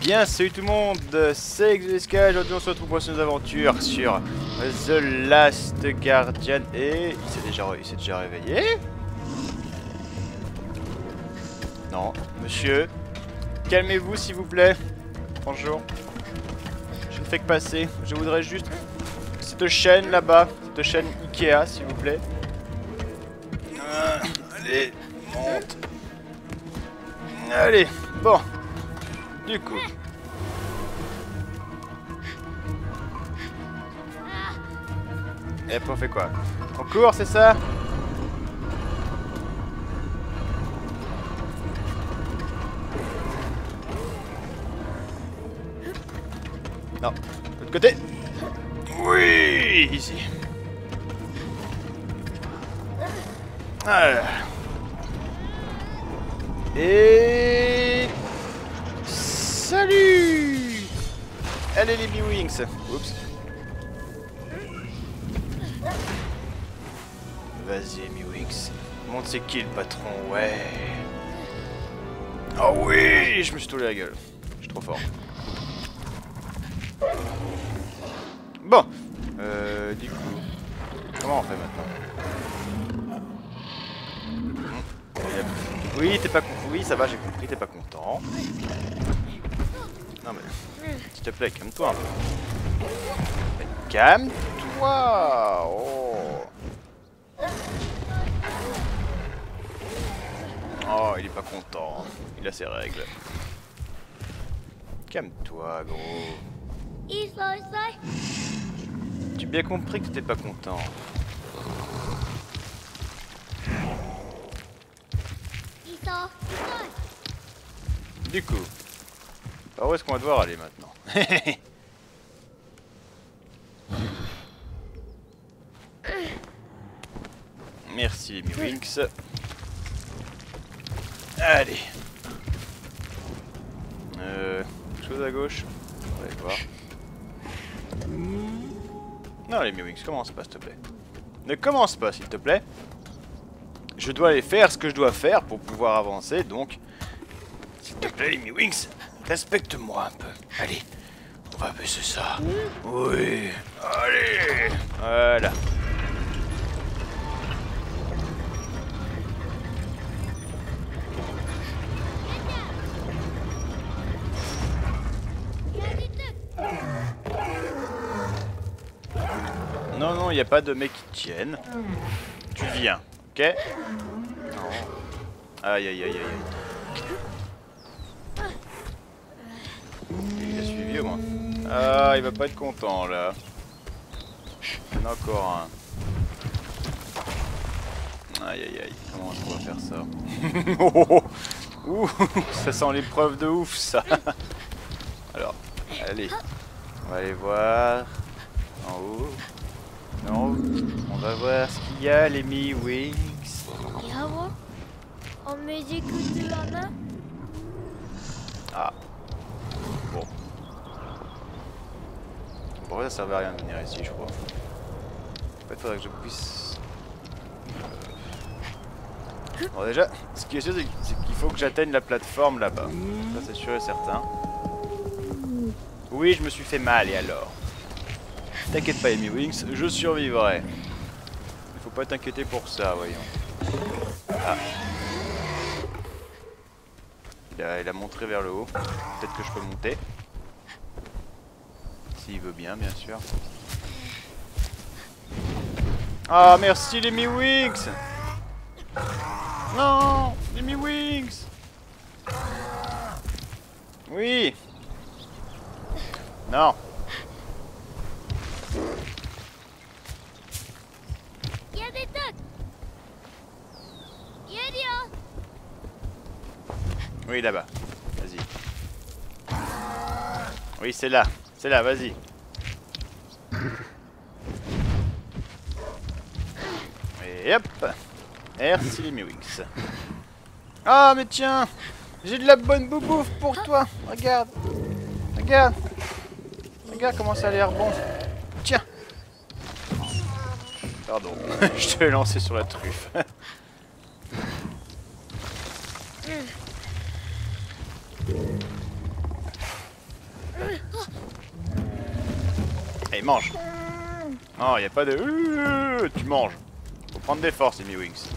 bien, salut tout le monde, c'est Exoesca. Aujourd'hui on se retrouve pour une aventure sur The Last Guardian. Et il s'est déjà réveillé? Non, monsieur, calmez-vous s'il vous plaît. Bonjour. Je ne fais que passer, je voudrais juste cette chaîne là-bas, cette chaîne Ikea s'il vous plaît. Allez, monte. Allez, bon. Du coup. Et après on fait quoi? On court, c'est ça? Non, de l'autre côté. Oui, ici. Voilà. Et... Salut! Allez les B-Wings. Oups. Vas-y B-Wings. Montre c'est qui le patron, ouais. Oh oui! Je me suis tourné la gueule. Je suis trop fort. Bon. Du coup... Comment on fait maintenant? Oui, t'es pas content. Oui, ça va, j'ai compris, t'es pas content. Non mais, s'il te plaît, calme-toi un peu. Calme-toi. Oh. Oh, il est pas content. Il a ses règles. Calme-toi, gros. Tu as bien compris que t'étais pas content. Du coup, par où est-ce qu'on va devoir aller maintenant? Merci les B-Wings. Allez. Chose à gauche. On va aller voir. Non les B-Wings, commence pas s'il te plaît. Ne commence pas s'il te plaît. Je dois aller faire ce que je dois faire pour pouvoir avancer, donc... S'il te plaît les B-Wings, respecte-moi un peu. Allez, on va baisser ça. Oui, allez. Voilà. Non, non, il n'y a pas de mecs qui tiennent. Tu viens, ok? Non. Aïe, aïe, aïe, aïe, aïe. Il a suivi au moins. Ah, il va pas être content là. Il y en a encore un. Aïe, aïe, aïe. Comment est-ce qu'on va faire ça? Oh, ouh, ça sent l'épreuve de ouf ça. Alors, allez. On va aller voir. En haut. Non, on va voir ce qu'il y a, les B-Wings. En musique de la main. Ah. Bon. Bon, ça servait à rien de venir ici, je crois. En fait, il faudrait que je puisse... Bon, déjà, ce qui est sûr, c'est qu'il faut que j'atteigne la plateforme là-bas. Ça, c'est sûr et certain. Oui, je me suis fait mal, et alors? T'inquiète pas, Amy Wings, je survivrai. Il faut pas t'inquiéter pour ça, voyons. Ah. Il a montré vers le haut. Peut-être que je peux monter. S'il veut bien, bien sûr. Ah, merci les B-Wings. Non, les B-Wings. Oui. Non. Il y a des tocs. Il y a des... Oui, là-bas. Vas-y. Oui, c'est là. C'est là, vas-y. Et hop. Merci les B-Wings. Ah, mais tiens. J'ai de la bonne boubouffe pour toi. Regarde. Regarde. Regarde comment ça a l'air bon. Tiens. Pardon. Je te l'ai lancé sur la truffe. Allez, mange. Non, y a pas de... tu manges. Faut prendre des forces, Amy Wings.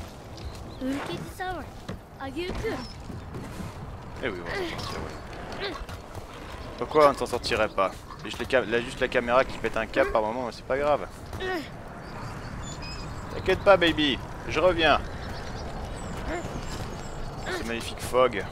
Eh oui, on va s'en sortir, ouais. Pourquoi on ne s'en sortirait pas? Juste la caméra qui pète un câble par moment, mais c'est pas grave. T'inquiète pas, baby. Je reviens. Ce magnifique fog.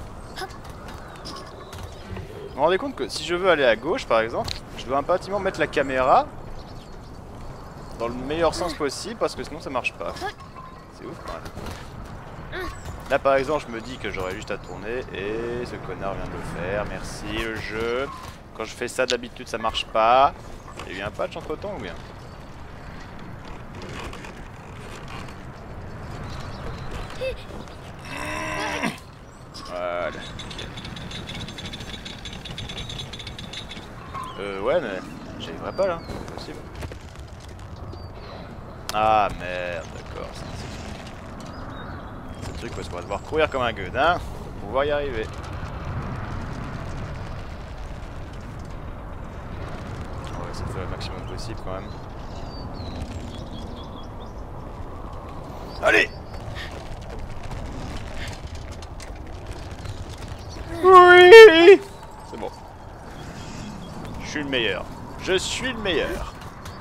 Vous vous rendez compte que si je veux aller à gauche, par exemple, je dois impérativement mettre la caméra dans le meilleur sens possible parce que sinon ça marche pas. C'est ouf quand même. Là par exemple je me dis que j'aurais juste à tourner et ce connard vient de le faire. Merci le jeu. Quand je fais ça d'habitude ça marche pas. Il y a eu un patch entre temps ou bien? Voilà. Ouais mais j'y arriverai pas là, c'est possible. Ah merde, d'accord, c'est le truc parce qu'on va devoir courir comme un gueudin pour pouvoir y arriver. On va essayer de faire le maximum possible quand même. Allez! Oui! C'est bon. Je suis le meilleur. Je suis le meilleur.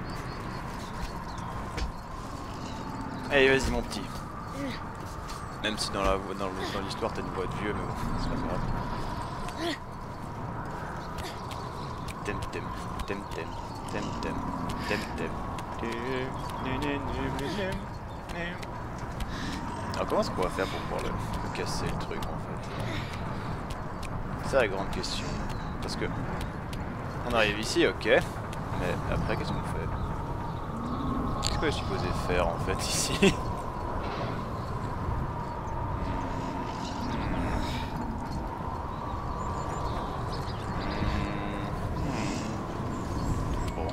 Allez, vas-y mon petit. Même si dans l'histoire t'as une voix de vieux, mais bon, c'est pas grave. Tem tem, tem tem, tem tem, tem tem. Alors comment est-ce qu'on va faire pour pouvoir le casser le truc en fait? C'est la grande question. Parce que on arrive ici, ok. Mais après qu'est-ce qu'on fait? Qu'est-ce que je suis supposé faire en fait ici? Bon.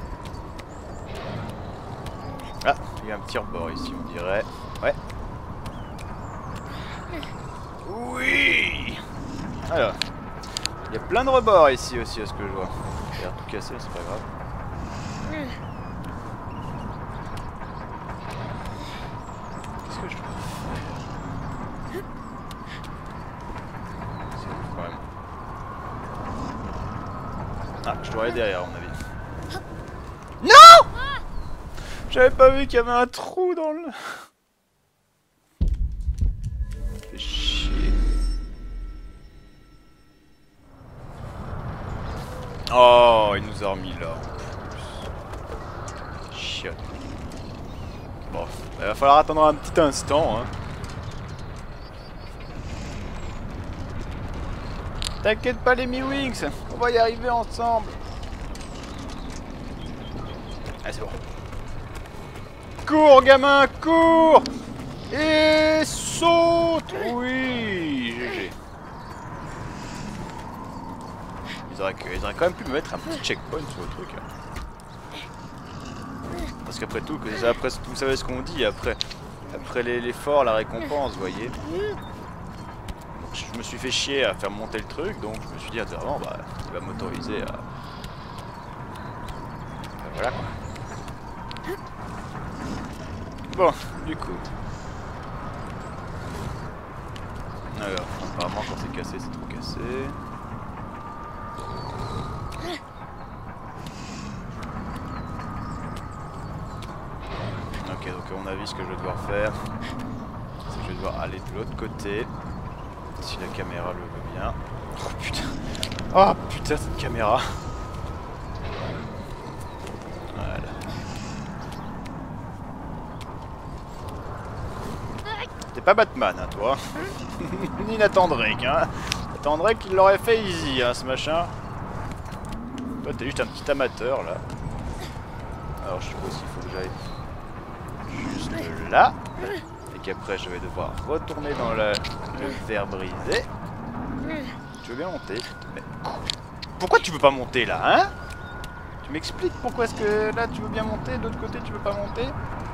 Ah, il y a un petit rebord ici on dirait. Ouais. Oui. Alors. Il y a plein de rebords ici aussi à ce que je vois. Il a tout cassé, c'est pas grave. Qu'est-ce que je dois faire? C'est ouf quand même. Ah, je dois aller derrière à mon avis. Non! J'avais pas vu qu'il y avait un trou dans le... Fait chier. Oh, il nous a remis là en plus. Chiotte. Bon, il va falloir attendre un petit instant. Hein. T'inquiète pas les Mi-Wings, on va y arriver ensemble. Ah c'est bon. Cours gamin, cours! Et saute! Oui, GG. Ils auraient quand même pu me mettre un petit checkpoint sur le truc. Parce qu'après tout, après, vous savez ce qu'on dit, après l'effort, la récompense, vous voyez. Donc, je me suis fait chier à faire monter le truc, donc je me suis dit, vraiment, bah, il va m'autoriser à... Voilà quoi. Bon, du coup. Alors, apparemment quand c'est cassé, c'est trop cassé. Ok, donc à mon avis, ce que je vais devoir faire, c'est que je vais devoir aller de l'autre côté. Si la caméra le veut bien. Oh putain. Oh putain, cette caméra. Voilà. T'es pas Batman, hein, toi. Ni Nathan Drake, hein. Nathan Drake, il l'aurait fait easy, hein, ce machin. Toi, t'es juste un petit amateur, là. Alors, je suppose qu'il faut que j'aille juste là. Et qu'après, je vais devoir retourner dans le verre brisé. Tu veux bien monter? Mais pourquoi tu veux pas monter, là, hein? Tu m'expliques pourquoi est-ce que là, tu veux bien monter, de l'autre côté, tu veux pas monter?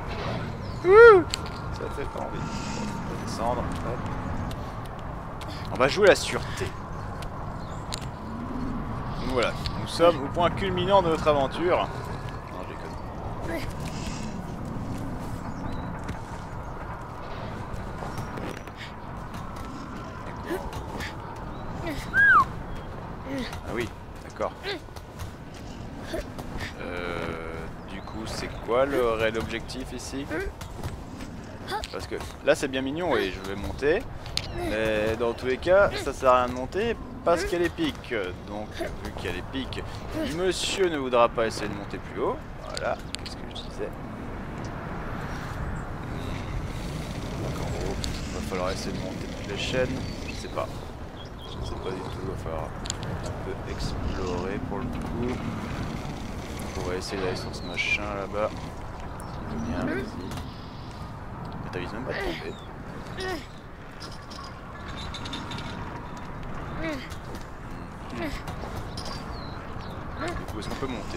Ça fait pas envie. On va descendre. Hop. On va jouer la sûreté. Donc voilà, nous sommes au point culminant de notre aventure. Ah oui, d'accord. Du coup, c'est quoi le réel objectif ici? Parce que là, c'est bien mignon et je vais monter. Mais dans tous les cas, ça sert à rien de monter parce qu'elle est pique. Donc, vu qu'elle est pique, monsieur ne voudra pas essayer de monter plus haut. Voilà, qu'est-ce que je disais? Donc, en gros, il va falloir essayer de monter toutes les chaînes. Je sais pas. Je sais pas du tout, il va falloir un peu explorer pour le coup. On va essayer d'aller sur ce machin là-bas. S'il veut bien, vas-y. Mais t'avises même pas de tomber. Du coup, est-ce qu'on peut monter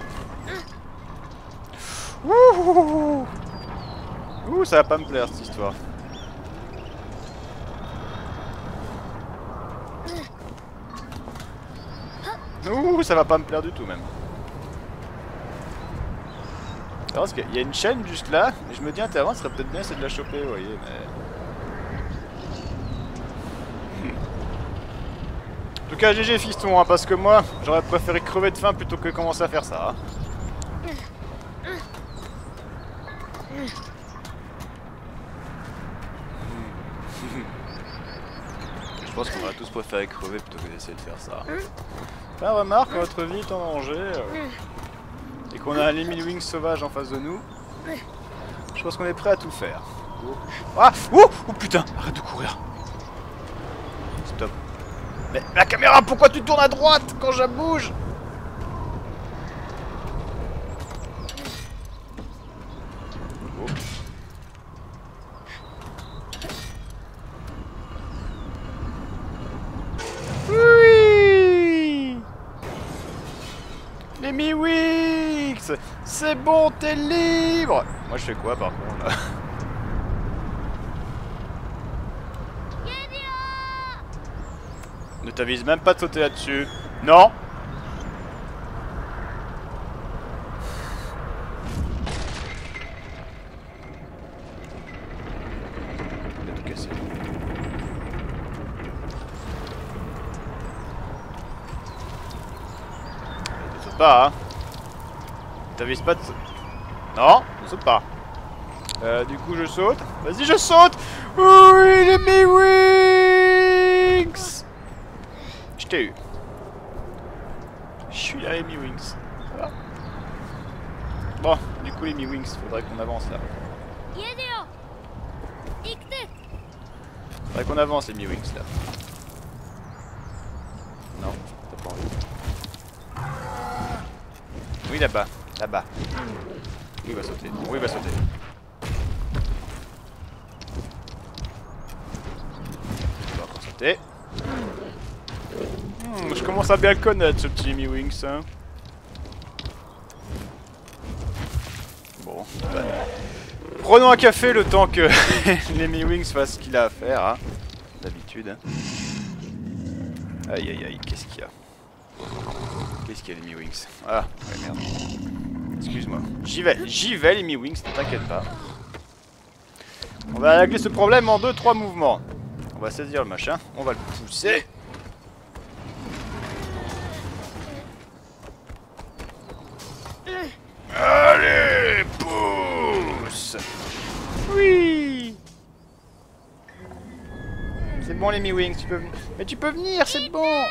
jusqu'en haut? Ouh, ça va pas me plaire cette histoire. Ouh, ça va pas me plaire du tout même. Parce qu'il y a une chaîne juste là, et je me dis un terrain, ce serait peut-être bien essayer de la choper, vous voyez, mais... En tout cas, GG fiston, hein, parce que moi, j'aurais préféré crever de faim plutôt que commencer à faire ça. Hein. Je pense qu'on aurait tous préféré crever plutôt que d'essayer de faire ça. Enfin, remarque, notre vie est en danger, et qu'on a un Lemmy sauvage en face de nous. Je pense qu'on est prêt à tout faire. Ah! Oh putain! Arrête de courir! Stop. Mais la caméra, pourquoi tu tournes à droite quand je bouge? Oh. Oui! Les Miwix! C'est bon, t'es libre! Moi je fais quoi par contre là? Ne t'avise même pas de sauter là-dessus. Non! Il a tout cassé. Ne saute pas, hein. Ne t'avise pas de... Non, ne saute pas. Du coup, je saute. Vas-y, je saute! Oui, les Miwix! Je t'ai eu. Je suis là, les Miwix. Ça va? Bon, du coup, les Miwix, faudrait qu'on avance là. Faudrait qu'on avance, les Miwix là. Non, t'as pas envie. Oui, là-bas. Là-bas. Oui, il va sauter. Oui, il va sauter. Il va encore sauter. Je commence à bien le connaître, ce petit Miwix. Hein. Bon, bah, prenons un café le temps que les Miwix fassent ce qu'il a à faire. Hein. D'habitude. Hein. Aïe aïe aïe, qu'est-ce qu'il y a? Qu'est-ce qu'il y a les Miwix? Ah, ouais, merde. Excuse-moi. J'y vais les Miwix, ne t'inquiète pas. On va régler ce problème en 2-3 mouvements. On va saisir le machin, on va le pousser. Allez, pousse. Oui. C'est bon les Miwix, tu peux venir. Mais tu peux venir, c'est bon.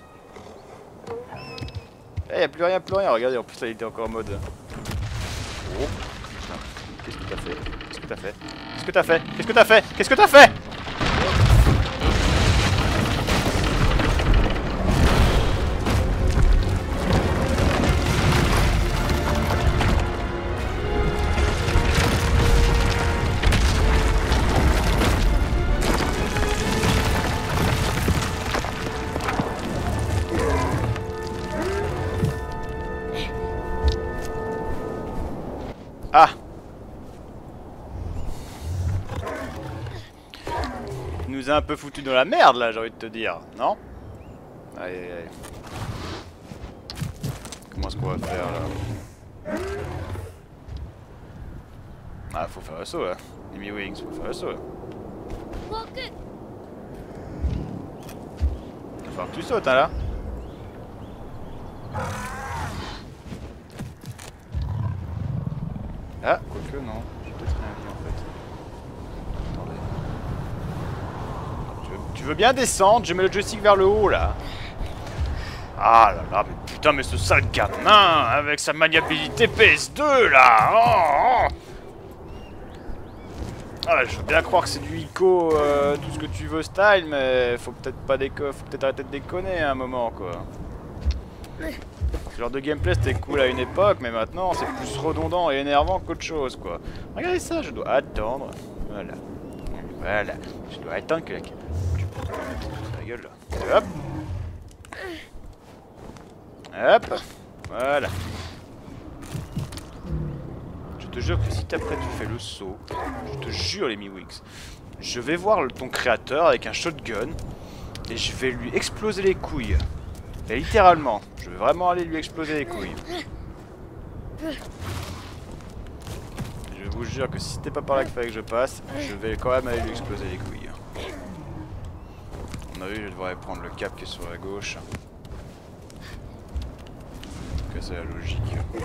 Eh, y'a plus rien, regardez, en plus là il était encore en mode... Oh, qu'est-ce que t'as fait? Qu'est-ce que t'as fait? Qu'est-ce que t'as fait? Qu'est-ce que t'as fait? Qu'est-ce que t'as fait? Ah! Il nous a un peu foutu dans la merde là, j'ai envie de te dire, non? Allez, allez. Comment est-ce qu'on va faire là? Ah, faut faire le saut là. Amy Wings, faut faire le saut là. 僕 Il va falloir que tu sautes hein, là. Ah, quoique non. J'ai peut-être rien vu en fait. Attendez. Tu veux bien descendre? Je mets le joystick vers le haut là. Ah là là, mais putain, mais ce sale gamin avec sa maniabilité PS2 là. Oh, oh. Ah, je veux bien croire que c'est du Ico, tout ce que tu veux style, mais faut peut-être pas faut peut-être arrêter de déconner à un moment quoi. Ce genre de gameplay c'était cool à une époque, mais maintenant c'est plus redondant et énervant qu'autre chose quoi. Regardez ça, je dois attendre. Voilà. Voilà. Je dois attendre que la caméra. La gueule là. Hop. Hop. Voilà. Je te jure que si après tu fais le saut, je te jure les Mi-Wings, je vais voir ton créateur avec un shotgun et je vais lui exploser les couilles. Et littéralement, je vais vraiment aller lui exploser les couilles. Je vous jure que si c'était pas par là qu'il fallait que je passe, je vais quand même aller lui exploser les couilles. On a vu, je devrais prendre le cap qui est sur la gauche. Que c'est la logique.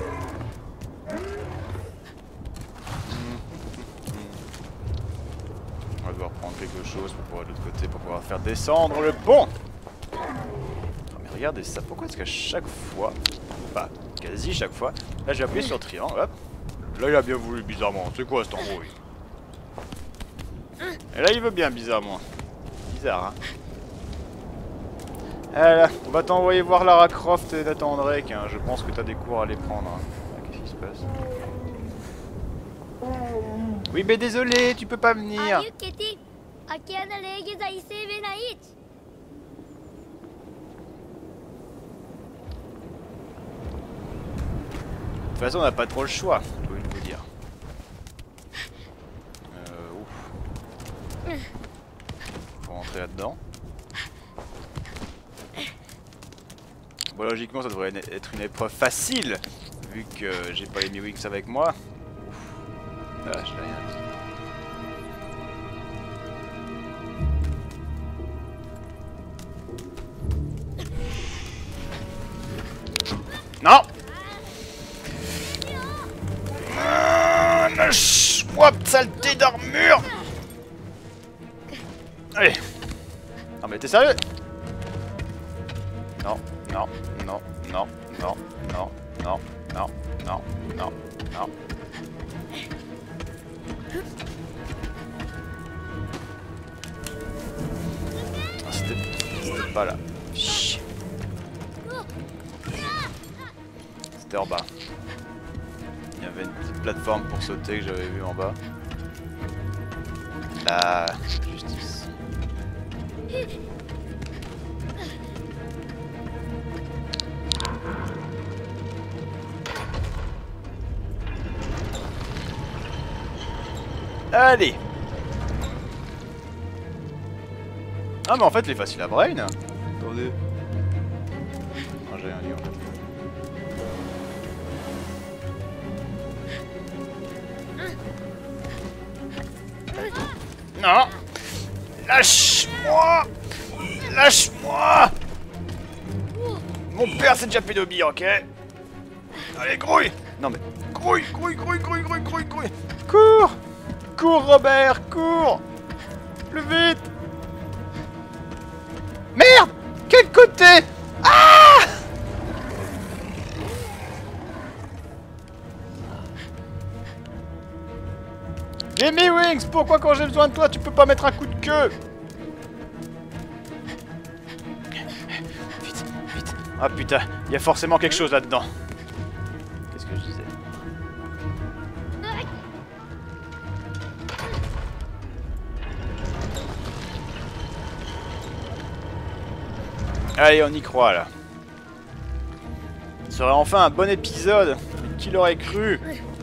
On va devoir prendre quelque chose pour pouvoir de l'autre côté pour pouvoir faire descendre le pont. Oh, mais regardez ça, pourquoi est-ce qu'à chaque fois, bah quasi chaque fois, là j'ai appuyé sur triangle, hop, là il a bien voulu bizarrement, c'est quoi cette embrouille? Et là il veut bien bizarrement, bizarre hein. Voilà, on va t'envoyer voir Lara Croft et Nathan Drake, hein. Je pense que t'as des cours à aller prendre. Hein. Ah, qu'est-ce qui se passe? Oui, mais désolé, tu peux pas venir. De toute façon, on n'a pas trop le choix, je peux vous dire. Ouf. Faut rentrer là-dedans. Bon, logiquement, ça devrait être une épreuve facile, vu que j'ai pas les Mi-Wings avec moi. Ah, j'ai rien dit. Non! Lâche-moi, saleté d'armure! Allez! Non mais t'es sérieux? Non, non, non, non, non, non, non, non, non, non, non. C'était pas là. C'était en bas. Il y avait une petite plateforme pour sauter que j'avais vue en bas. La justice. Allez. Ah mais en fait il est facile à brain. Attendez. Non j'ai rien dit en fait. Non. Lâche-moi. Lâche-moi. Mon père s'est déjà fait de bire, ok? Allez grouille. Non mais grouille, grouille, grouille, grouille, grouille, grouille, grouille. Cours. Cours Robert, cours. Plus vite. Merde! Quel côté? Ah! Les Mi-Wings, pourquoi quand j'ai besoin de toi, tu peux pas mettre un coup de queue? Vite, vite. Ah putain, il y a forcément quelque chose là-dedans. Qu'est-ce que je disais? Allez, on y croit là. Ce serait enfin un bon épisode. Qui l'aurait cru?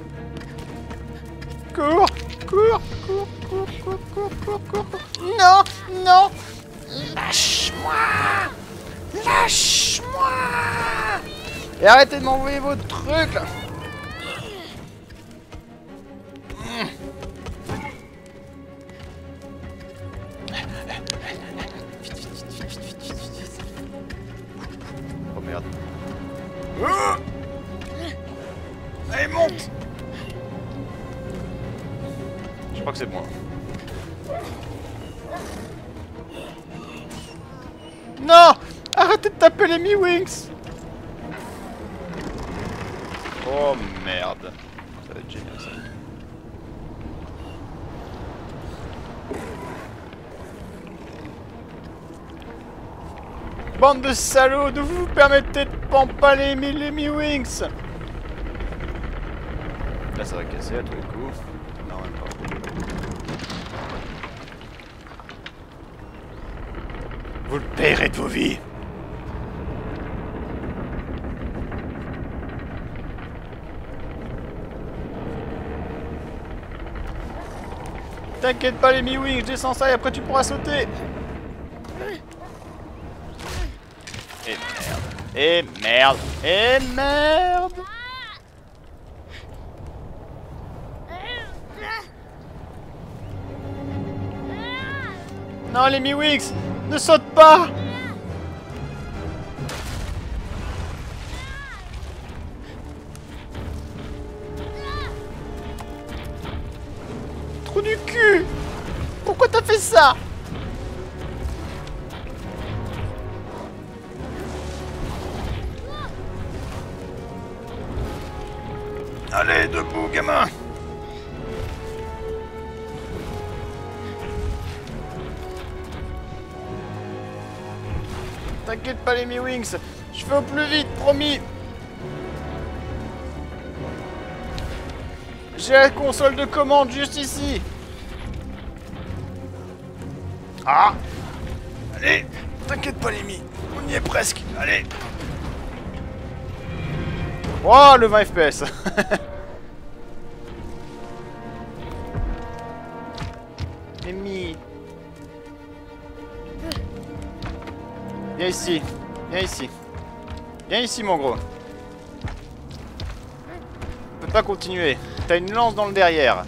Cours, cours, cours, cours, cours, cours, cours, cours, cours. Non, non. Lâche-moi. Lâche-moi. Et arrêtez de m'envoyer vos trucs là. Allez, monte. Je crois que c'est bon. Non! Arrêtez de taper les Mi-Wings! Oh merde. Ça va être génial ça. Bande de salauds, d'où vous vous permettez de pampaler les Mi-Wings? Là ça va casser à tous les coups. Non, même pas. Vous le payerez de vos vies. T'inquiète pas les Mi-Wings, je descends ça et après tu pourras sauter. Et merde. Et merde. Et merde. Non les Mi-Wings, ne saute pas. Trou du cul. Pourquoi t'as fait ça? Allez, debout, gamin. T'inquiète pas les Mi-Wings, je fais au plus vite, promis. J'ai la console de commande juste ici. Ah. Allez, t'inquiète pas les Mi, on y est presque, allez. Oh, le 20 FPS. Mi. Viens ici, viens ici. Viens ici mon gros. On peut pas continuer. T'as une lance dans le derrière.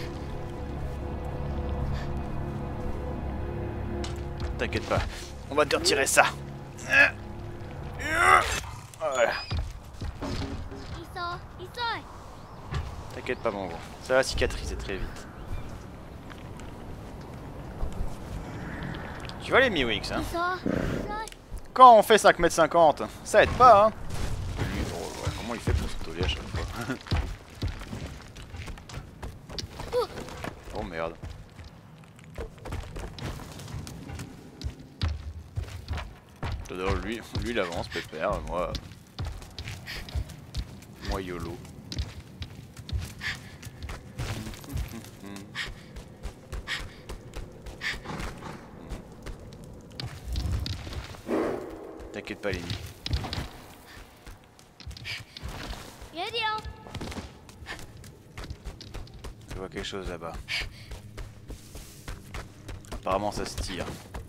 T'inquiète pas. On va te retirer ça. Voilà. T'inquiète pas mon gros. Ça va cicatriser très vite. Tu vois les Mi-Wings hein. Quand on fait 5,50 m, ça aide pas hein. Lui, oh, ouais, comment il fait pour s'autoler à chaque fois? Oh merde. J'adore lui il avance pépère, moi YOLO. T'inquiète pas les Mi. Je vois quelque chose là-bas. Apparemment ça se tire.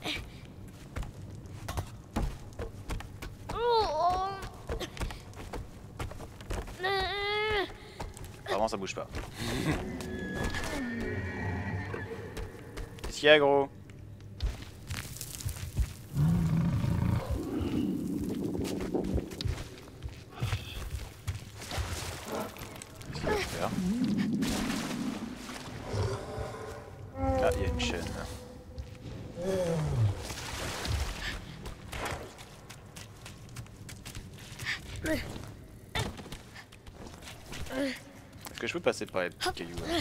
Apparemment ça bouge pas. Qu'est-ce qu'il y a gros? Qu'est-ce qu'il va faire? Ah, il y a une chaîne. Est-ce que je peux passer par les petits cailloux là?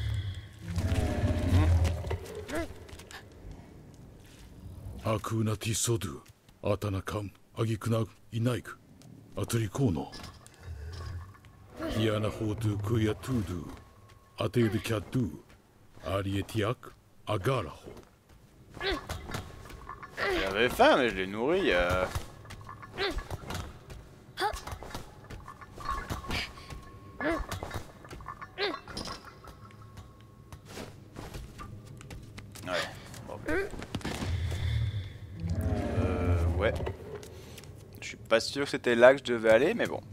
Akunati sodu, atanakam, agikunag, inaik, aturikono. Hiana hotu kuyatudu, ateidu kyatu, arietiak, agaraho. J'avais faim mais je l'ai nourri. Ouais. Bon. Ouais. Je suis pas sûr que c'était là que je devais aller, mais bon.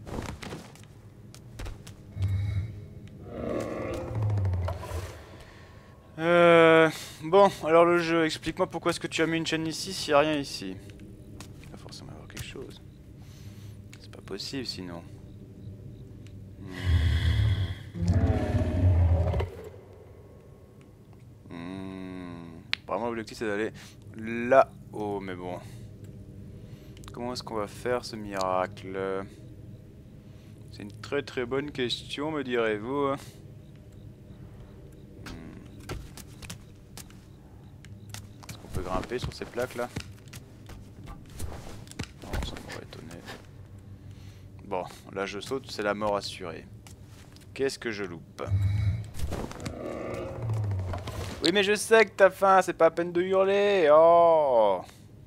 Bon, alors le jeu, explique-moi pourquoi est-ce que tu as mis une chaîne ici s'il n'y a rien ici. Il va forcément y avoir quelque chose. C'est pas possible sinon. Vraiment l'objectif c'est d'aller là-haut, mais bon. Comment est-ce qu'on va faire ce miracle? C'est une très très bonne question, me direz-vous. Est-ce qu'on peut grimper sur ces plaques là? Non, ça m'aurait étonné. Bon, là je saute, c'est la mort assurée. Qu'est-ce que je loupe? Oui mais je sais que t'as faim, c'est pas à peine de hurler. Oh.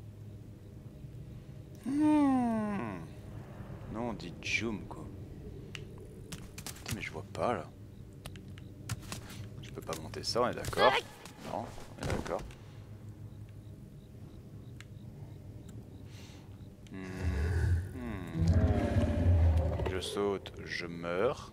Non, on dit Jum quoi. Putain, mais je vois pas là. Je peux pas monter ça, on est d'accord? Non, on est d'accord. Je saute, je meurs.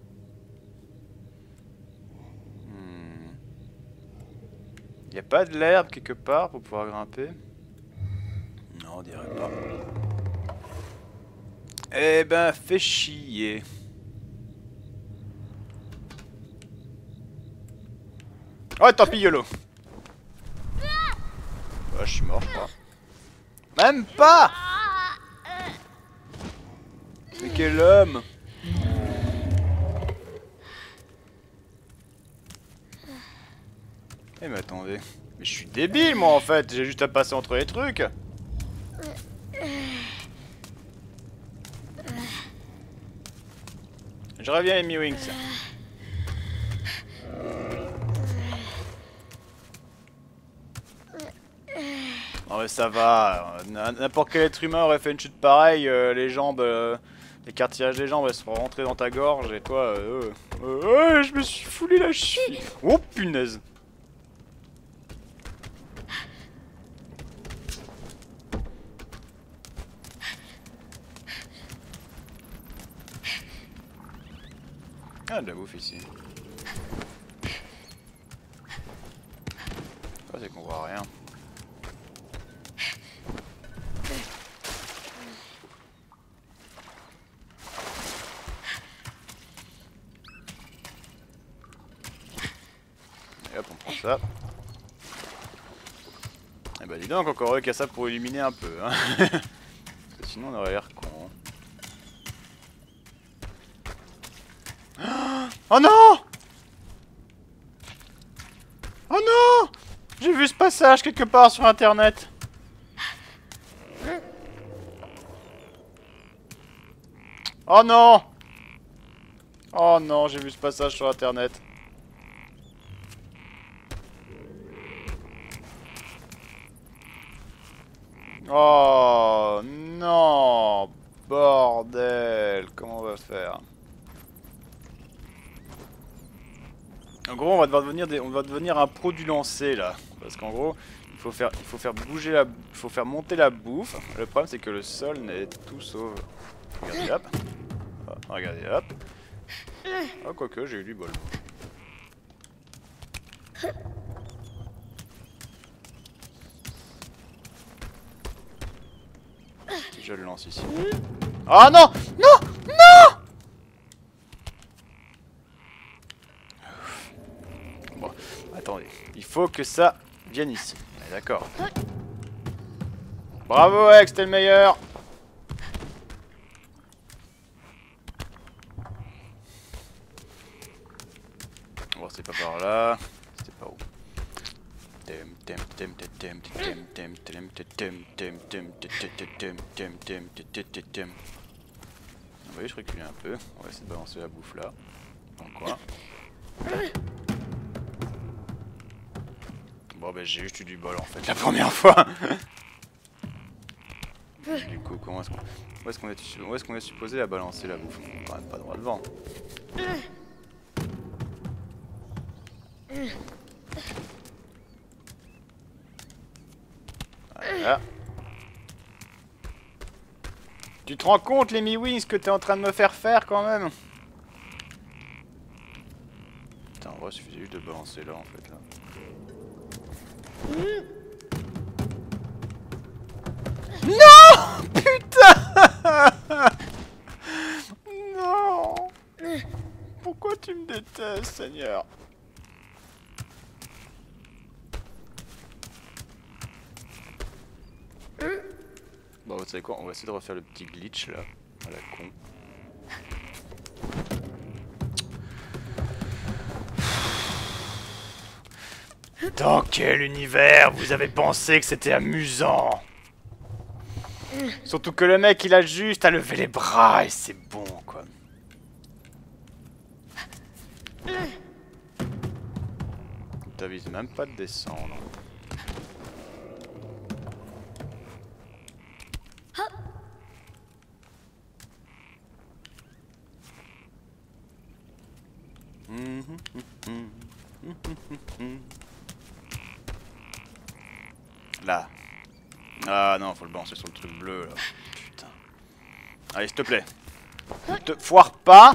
Y a pas de l'herbe quelque part pour pouvoir grimper? Non, on dirait pas. Eh ben, fais chier. Oh, tant pis, YOLO. Ah, je suis mort, je crois. Même pas! Mais quel homme! Eh mais attendez, mais je suis débile moi en fait, j'ai juste à passer entre les trucs. Je reviens les Mewings. Non mais ça va, n'importe quel être humain aurait fait une chute pareille, les jambes, les cartilages des jambes elles seront rentrées dans ta gorge et toi, je me suis foulé la cheville. Oh punaise. Ah, de la bouffe ici. Ça c'est qu'on voit rien. Et hop, on prend ça. Et bah dis donc, encore eux qui a ça pour illuminer un peu. Hein. Parce que sinon on aurait l'air con. Oh non! Oh non! J'ai vu ce passage quelque part sur internet. Oh non! Oh non, j'ai vu ce passage sur internet. Oh non! Bordel! Comment on va faire? En gros, on va devenir un pro du lancer là, parce qu'en gros, il faut faire bouger la, il faut faire monter la bouffe. Le problème, c'est que le sol n'est tout sauf. Regardez hop, oh, regardez hop. Oh quoique, j'ai eu du bol. Si je le lance ici. Ah non, non, non! Bon, attendez, il faut que ça vienne ici. D'accord. Bravo Ex, t'es le meilleur. Bon, c'est pas par là. C'était par où? Vous voyez, je recule un peu. On va essayer de balancer la bouffe là. Dans le coin. Bon bah j'ai juste eu du bol en fait la première fois. Du coup comment est-ce qu'on où est-ce qu'on est supposé la balancer la bouffe? On n'a quand même pas droit devant. Voilà. Tu te rends compte les Mewings que t'es en train de me faire faire quand même? Putain en vrai il suffisait juste de balancer là en fait là. Non! Putain! Tu me détestes, Seigneur. Bon, vous savez quoi? On va essayer de refaire le petit glitch là. À la con. Dans quel univers vous avez pensé que c'était amusant? Surtout que le mec il a juste à lever les bras et c'est bon quoi. Il t'avise même pas de descendre. Là. Ah non, faut le balancer sur le truc bleu là. Putain. Allez, s'il te plaît. Ne te foire pas.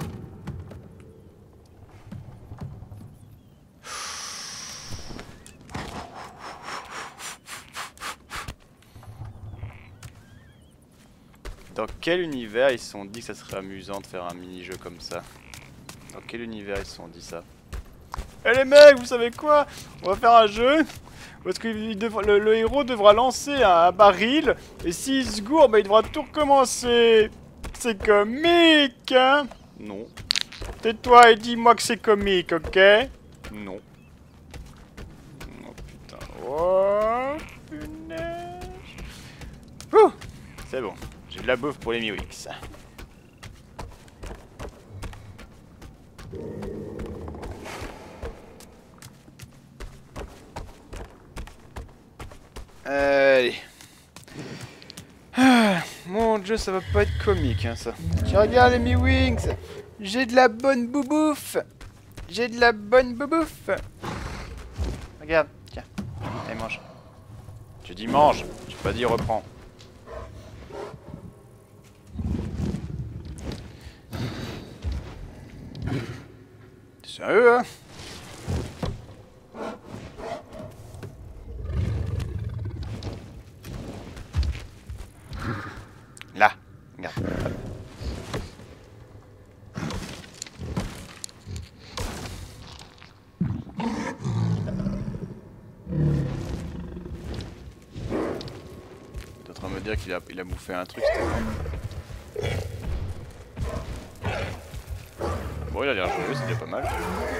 Dans quel univers ils se sont dit que ça serait amusant de faire un mini-jeu comme ça? Dans quel univers ils se sont dit ça? Eh les mecs, vous savez quoi? On va faire un jeu parce que le héros devra lancer un baril et s'il se gourre, bah, il devra tout recommencer. C'est comique, hein? Non. Tais-toi et dis-moi que c'est comique, ok? Non. Oh putain. Oh punaise. Ouh, c'est bon. J'ai de la bouffe pour les Miwix. Allez. Ah, mon dieu, ça va pas être comique, hein, ça. Tu regardes les Mi-Wings. J'ai de la bonne boubouffe. J'ai de la bonne boubouffe. Regarde, tiens. Allez, mange. Tu dis mange, j'ai pas dit reprends. T'es sérieux, hein? Là, regarde. T'es en train de me dire qu'il a bouffé un truc, c'était bon, il a l'air joyeux, c'est déjà pas mal.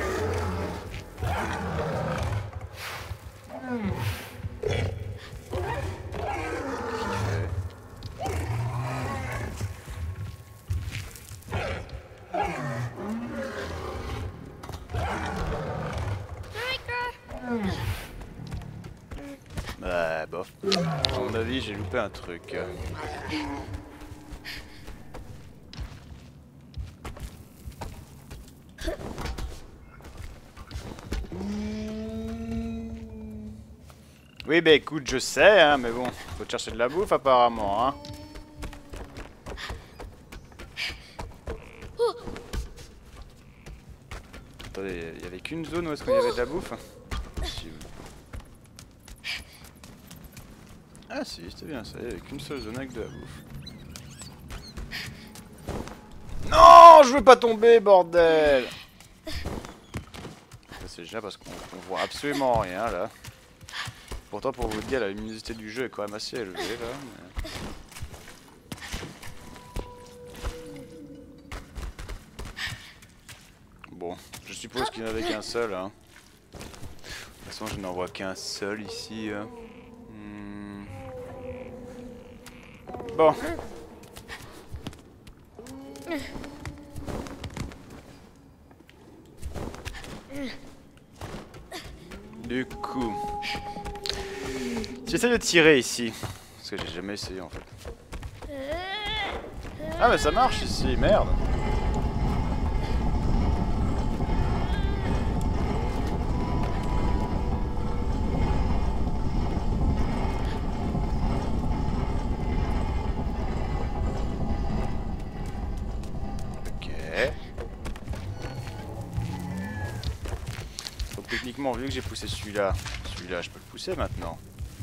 Bah, bof. À mon avis, j'ai loupé un truc. Oui, bah écoute, je sais, hein, mais bon, faut te chercher de la bouffe apparemment, hein. Attendez, il y avait qu'une zone où est-ce qu'il y avait de la bouffe? Ah si, c'était bien ça, il y avait qu'une seule zone avec de la bouffe. Non, je veux pas tomber, bordel! C'est déjà parce qu'on voit absolument rien là. Pourtant, pour vous dire, la luminosité du jeu est quand même assez élevée là. Mais... bon, je suppose qu'il n'y en avait qu'un seul. Hein. De toute façon, je n'en vois qu'un seul ici. Hein. Bon. Du coup, j'essaie de tirer ici, parce que j'ai jamais essayé en fait. Ah mais ça marche ici, merde. Techniquement, vu que j'ai poussé celui-là, je peux le pousser maintenant.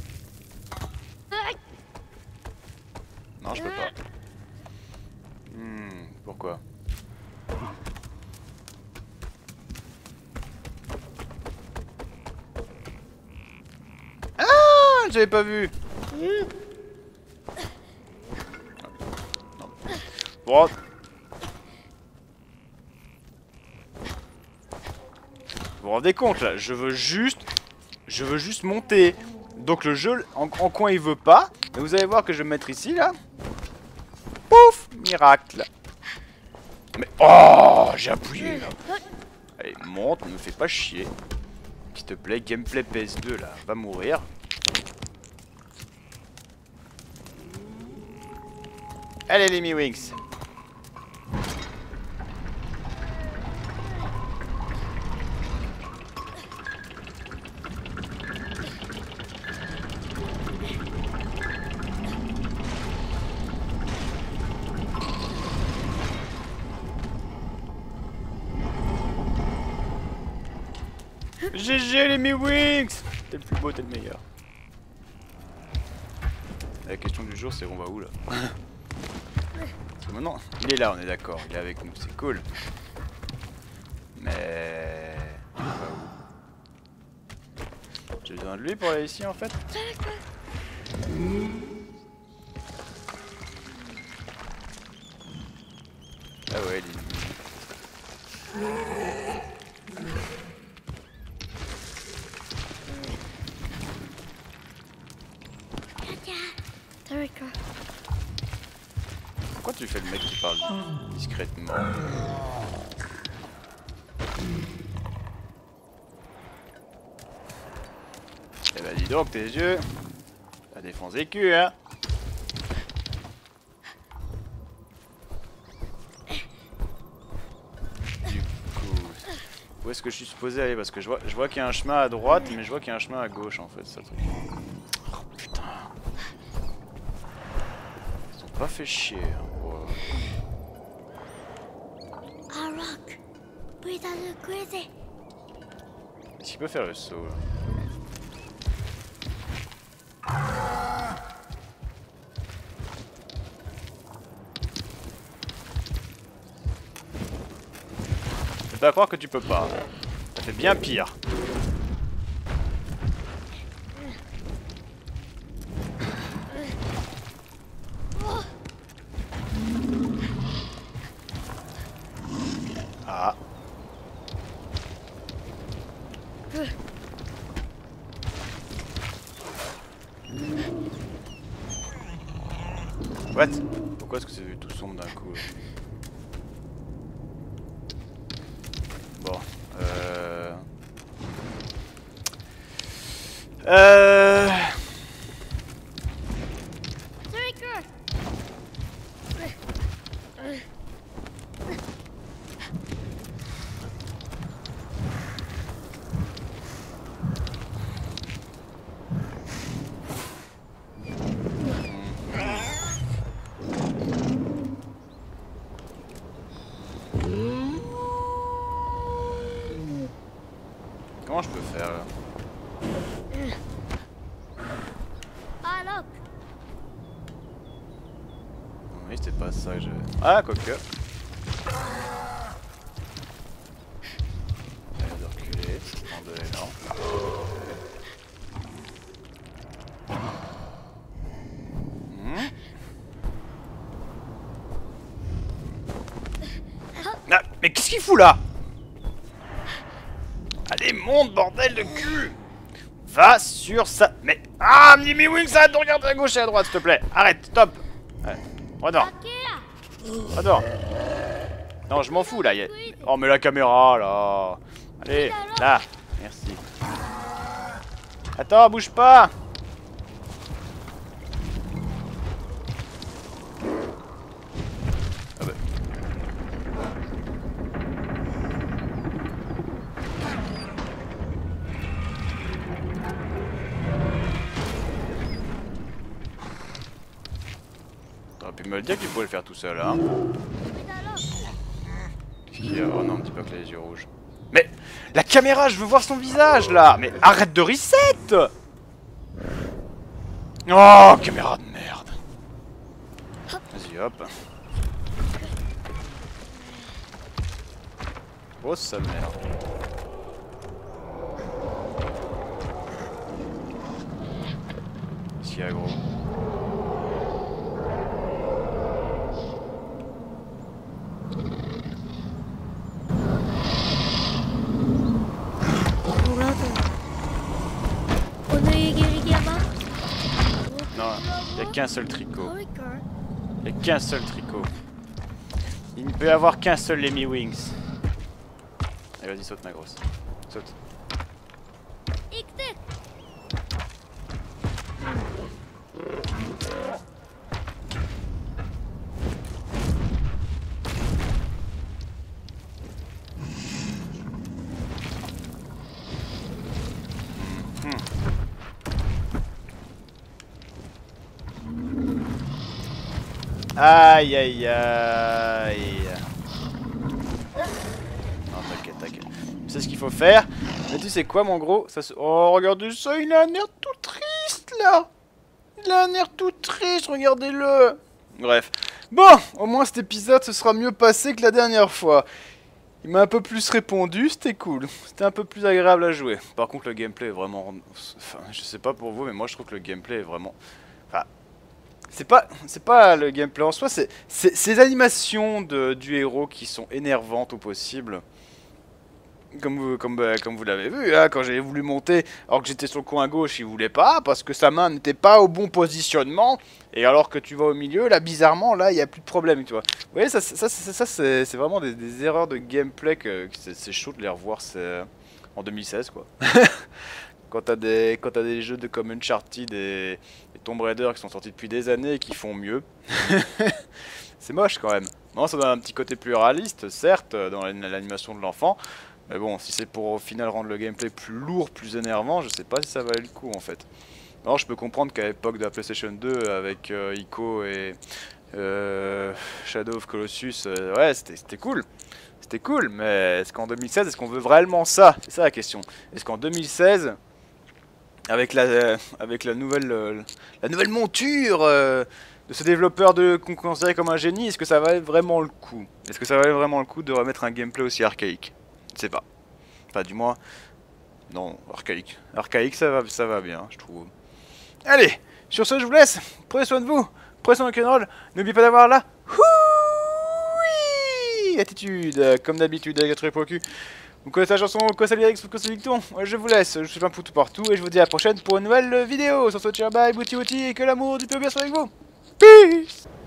Non, je peux pas. Pourquoi? j'avais pas vu. Non. Bon. Vous vous rendez compte là, je veux juste monter. Donc le jeu en coin il veut pas. Mais vous allez voir que je vais me mettre ici là. Pouf, miracle. Mais oh, j'ai appuyé là. Allez, monte, ne me fais pas chier. S'il te plaît, gameplay PS2 là, va mourir. Allez les Mi-Wings. GG les Mi-Wings. T'es le plus beau, t'es le meilleur. La question du jour c'est on va où là? Parce que maintenant, il est là, on est d'accord, il est avec nous, c'est cool. Mais... on va où? J'ai besoin de lui pour aller ici en fait? Ah ouais, il est... Pourquoi tu fais le mec qui parle discrètement? Eh bah dis donc tes yeux, la défense des culs hein. Du coup, où est-ce que je suis supposé aller? Parce que je vois qu'il y a un chemin à droite, mais je vois qu'il y a un chemin à gauche en fait, c'est ça le truc. Oh putain. Ils ont pas fait chier hein. Est-ce qu'il peut faire le saut là? Je peux pas croire que tu peux pas. Ça fait bien pire. Ah. What? Pourquoi est-ce que c'est tout sombre d'un coup? Bon, comment je peux faire là? Oui, c'était pas ça que j'avais. Ah, quoique. J'avais de reculer, prendre de l'élan. Ah, mais qu'est-ce qu'il fout là? Allez, monte, bordel de cul! Va sur ça. Mais. Ah, Mi-Wings, arrête de regarder à gauche et à droite, s'il te plaît. Arrête, stop. Ouais. Redors. Redors. Non, je m'en fous là. Oh, mais la caméra là. Allez, là. Merci. Attends, bouge pas. Ah bah. T'aurais pu me le dire qu'il pouvait le faire tout seul, hein. Oh non, me dis pas que les yeux rouges. Mais la caméra, je veux voir son visage là. Mais arrête de reset. Oh, caméra de merde. Vas-y, hop. Oh, sale merde. qu'un seul tricot. Holy car. Il n'y a qu'un seul tricot. Il ne peut y avoir qu'un seul Lemmy Wings. Allez, vas-y, saute ma grosse. Saute. Ikte. Aïe aïe aïe. Non, t'inquiète, t'inquiète. C'est ce qu'il faut faire. Mais tu sais quoi, mon gros ça se... Oh, regardez ça, il a un air tout triste, là. Il a un air tout triste, regardez-le. Bref. Bon, au moins cet épisode, ce sera mieux passé que la dernière fois. Il m'a un peu plus répondu, c'était cool. C'était un peu plus agréable à jouer. Par contre, le gameplay est vraiment... Enfin, je sais pas pour vous, mais moi, je trouve que le gameplay est vraiment... Enfin... C'est pas le gameplay en soi, c'est ces animations du héros qui sont énervantes au possible. Comme vous l'avez vu, hein, quand j'ai voulu monter, alors que j'étais sur le coin gauche, il voulait pas, parce que sa main n'était pas au bon positionnement. Et alors que tu vas au milieu, là, bizarrement, là, il n'y a plus de problème, tu vois. Vous voyez, ça c'est vraiment des erreurs de gameplay que c'est chaud de les revoir, c'est en 2016, quoi. Quand t'as des jeux comme Uncharted et Tomb Raider qui sont sortis depuis des années et qui font mieux. C'est moche quand même. Non, ça donne un petit côté plus réaliste, certes, dans l'animation de l'enfant. Mais bon, si c'est pour au final rendre le gameplay plus lourd, plus énervant, je sais pas si ça valait le coup en fait. Alors je peux comprendre qu'à l'époque de la PlayStation 2, avec Ico et Shadow of Colossus, ouais, c'était cool. C'était cool, mais est-ce qu'en 2016, est-ce qu'on veut vraiment ça? C'est ça la question. Est-ce qu'en 2016... avec la nouvelle monture de ce développeur qu'on considère comme un génie, est-ce que ça valait vraiment le coup? Est-ce que ça valait vraiment le coup de remettre un gameplay aussi archaïque? Je sais pas. Enfin, du moins, non, archaïque. Archaïque, ça va bien, je trouve. Allez, sur ce, je vous laisse. Prenez soin de vous. Prenez soin de rock'n'roll. N'oubliez pas d'avoir la attitude, comme d'habitude, avec votre épaule au cul. Vous connaissez la chanson, vous connaissez les lyrics, vous connaissez les dictons. Je vous laisse, je vous fais plein de poutou partout et je vous dis à la prochaine pour une nouvelle vidéo. Sur ce, ciao, bye, bouti bouti et que l'amour du peu bien soit avec vous. Peace.